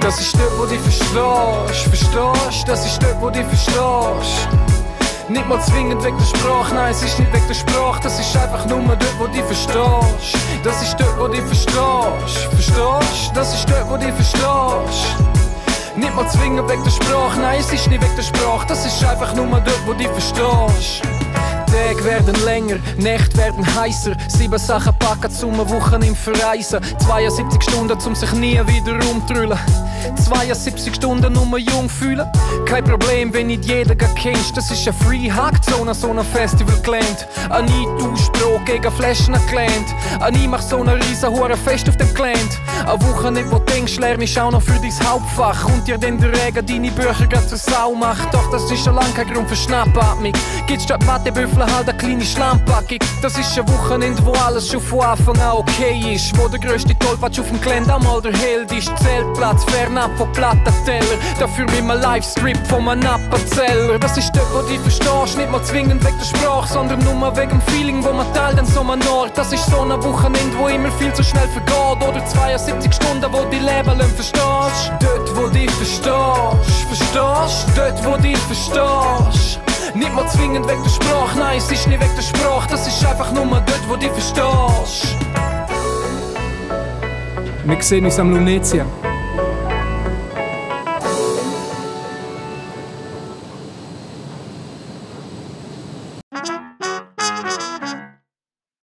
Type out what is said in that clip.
Das ist dort, wo du verstehst, verstehst? Das ist dort, wo du verstehst. Nicht mal zwingend wegen der Sprache, nein, es ist nicht wegen der Sprache, das ist einfach nur dort, wo du verstehst. Das ist dort, wo du verstehst, verstehst? Das ist dort, wo du verstehst. Nicht mal zwingend wegen der Sprache, nein, es ist nicht wegen der Sprache, das ist einfach nur dort, wo du verstehst. Tage werden länger, Nächte werden heißer. 7 Sachen packen zum Wochen im Verreisen. 72 Stunden, um sich nie wieder umtrüllen. 72 Stunden nur jung fühlen. Kein Problem, wenn nicht jeder kennst. Das ist eine Free-Hack-Zone, so ein Festival gelernt. An Ausspruch gegen Flaschen gelernt. An ich mach so ein riesen Fest auf dem Gelände. Eine Woche nicht, wo du denkst, lernst auch noch für dein Hauptfach. Und dir dann der Regen deine Bücher grad zur Sau macht. Doch das ist schon lange kein Grund für Schnappatmung. Gibt's statt Mathebüffel halt eine kleine Schlammpackung. Das ist ein Wochenende, wo alles schon von Anfang an okay ist. Wo der grösste Tollpatsch auf dem Gelände einmal der Held ist. Zeltplatz, fernab von Plattenteller. Dafür mit einem Live-Strip von einem Appenzeller. Das ist dort, wo du verstehst, nicht mal zwingend wegen der Sprache, sondern nur wegen dem Feeling, wo man teilt an so einem Ort. Das ist so ein Wochenende, wo immer viel zu schnell vergeht. Oder 72 Stunden, wo die Leben lang verstehst. Dort, wo du verstehst, verstehst? Dort, wo du verstehst. Nicht mal zwingend wegen der Sprache, nein, es ist nicht wegen der Sprache, das ist einfach nur dort, wo du verstehst. Wir sehen uns am Lunetia.